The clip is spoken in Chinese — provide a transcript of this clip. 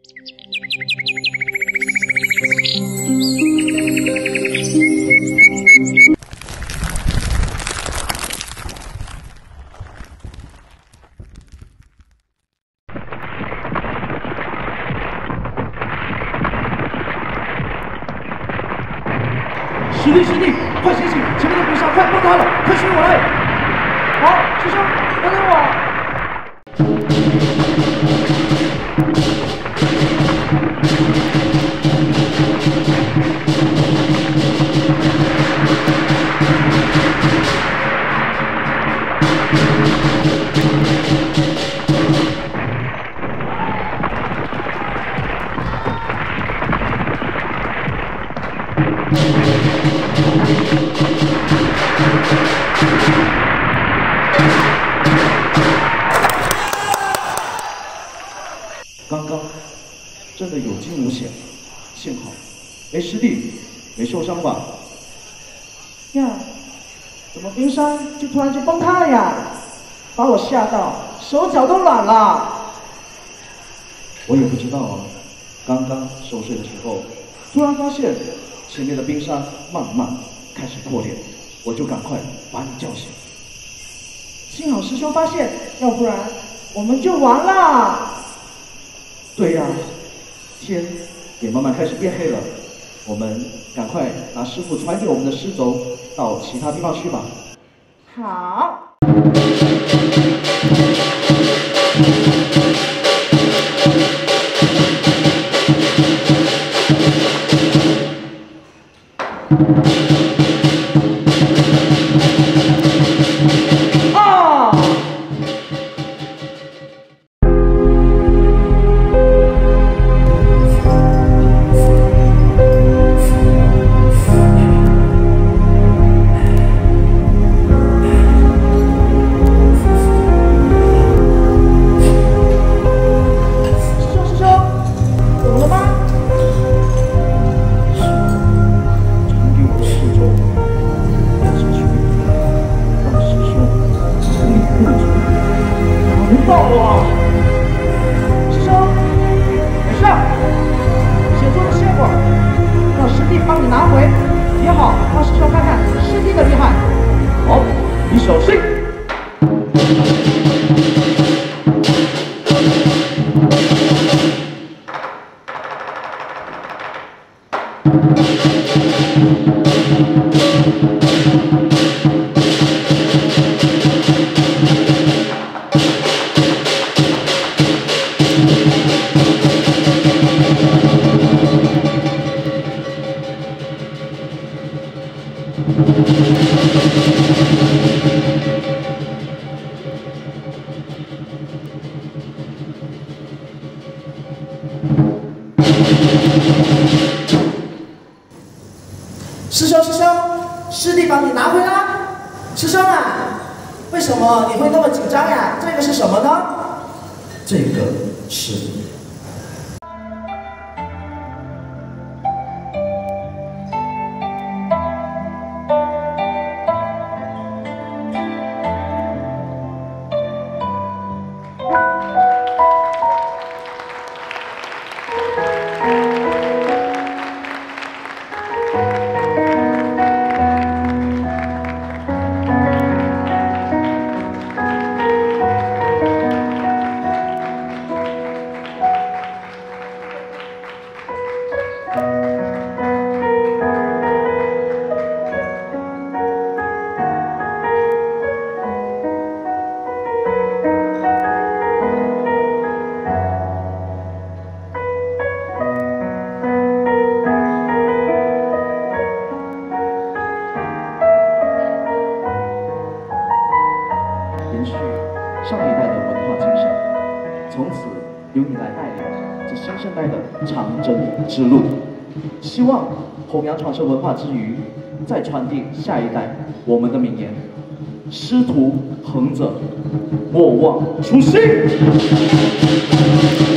师弟，快醒醒！前面的冰山快崩塌了，快随我来！好，师兄，等等我。 刚刚真的有惊无险，幸好，师弟没受伤吧？ 呀，怎么冰山就突然就崩塌了呀？把我吓到，手脚都软了。 我也不知道啊，刚刚熟睡的时候，突然发现前面的冰山慢慢开始破裂，我就赶快把你叫醒。 幸好师兄发现，要不然我们就完了。 对呀，天也慢慢开始变黑了，我们赶快拿师傅传给我们的尸轴到其他地方去吧。 好。师兄，师弟帮你拿回啦。师兄啊，为什么你会那么紧张呀？这个是什么呢？ 这个是。 延续上一代的文化精神，从此由你来带领这新生代的长征之路。希望弘扬传承文化之余，再传递下一代我们的名言：师徒恒者，莫忘初心。